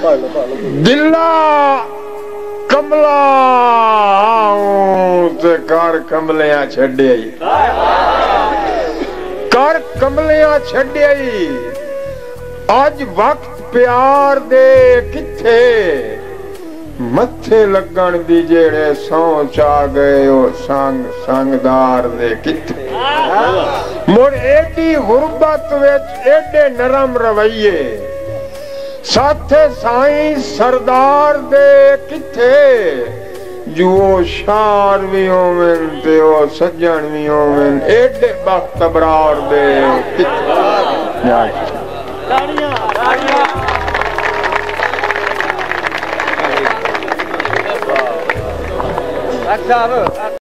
दिल्ला कमला ते कर कमलियां छड्डिया कर कमलियां छड्डिया अज वक्त प्यार दे किथे मथे लगन दी जेड़े सौ चा गए ओ संग संगदार दे किथे मुड़ एडी गुरबत विच एडे नरम रवैये साथे साईं सरदार दे किथे जो शार भी होवन ते ओ सज्जन भी होवन एडे वक्त अबरार दे किथे ताड़ियां ताड़ियां अच्छा